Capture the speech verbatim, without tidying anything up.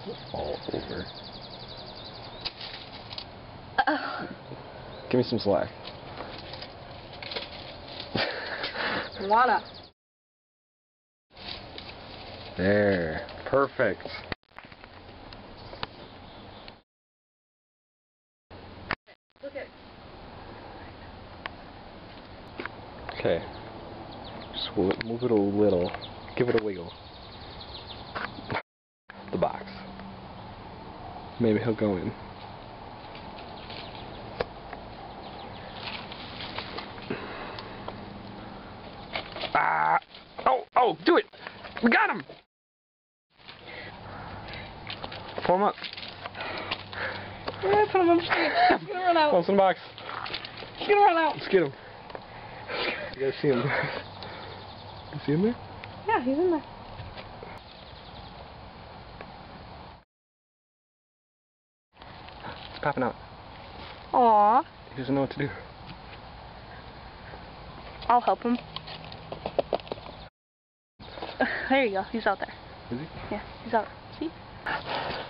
all over. Uh, Give me some slack. Wanna. There. Perfect. Look at. Okay. Just move it a little. Give it a wiggle. The box. Maybe he'll go in. Ah! Oh, oh, do it! We got him! Pull him up. Yeah, put him up straight. He's gonna run out. Pull him in the box. He's gonna run out. Let's get him. You guys see him? You see him there? Yeah, he's in there. He's popping out. Aww. He doesn't know what to do. I'll help him. There you go. He's out there. Is he? Yeah, he's out. See?